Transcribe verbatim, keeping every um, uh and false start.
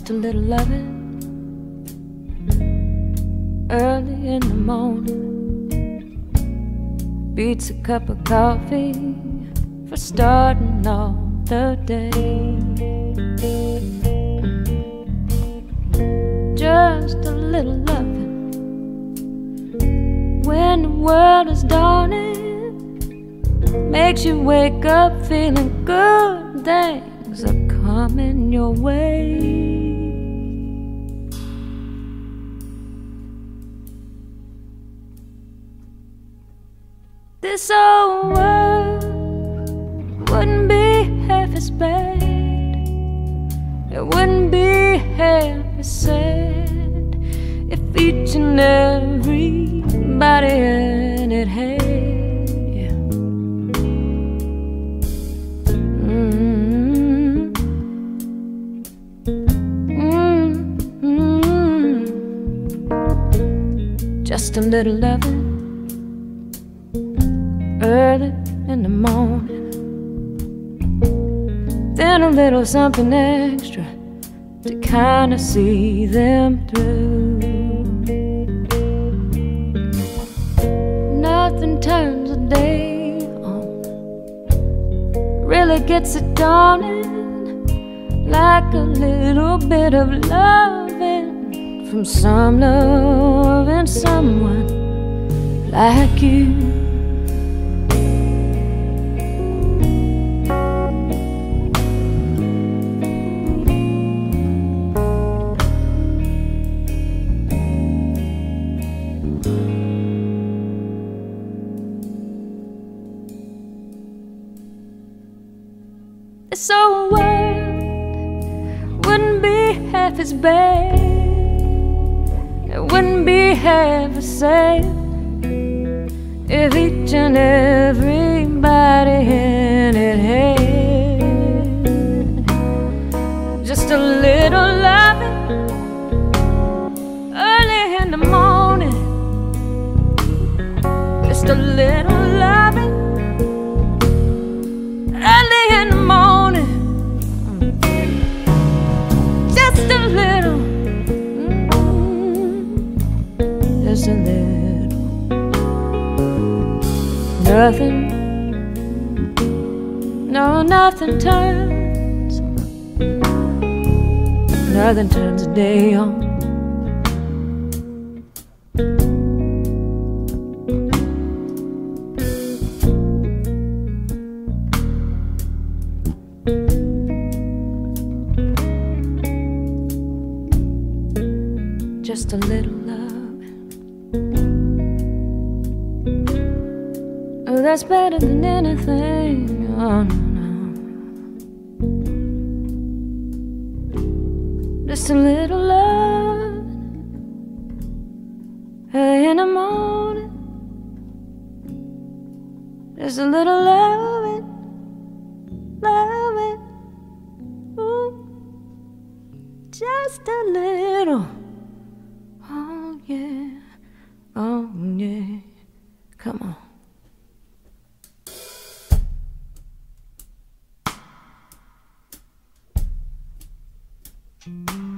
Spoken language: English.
Just a little loving early in the morning beats a cup of coffee for starting off the day. Just a little loving when the world is dawning, makes you wake up feeling good. Things are coming your way. This old world wouldn't be half as bad, it wouldn't be half as sad if each and everybody in it had you. Mm-hmm. Mm-hmm. Just a little loving early in the morning, then a little something extra to kind of see them through. Nothing turns a day on, really gets it dawning, like a little bit of loving from some loving someone like you. This old world wouldn't be half as bad, it wouldn't be half as sad if each and everybody in it had just a little loving early in the morning, just a little loving early in the morning. Just a little, mm, just a little. Nothing, no, nothing turns, nothing turns a day on. Just a little love, oh, that's better than anything. Oh no, no. Just a little love early in the morning, just a little loving, loving, ooh, just a little. Oh yeah, oh yeah, come on.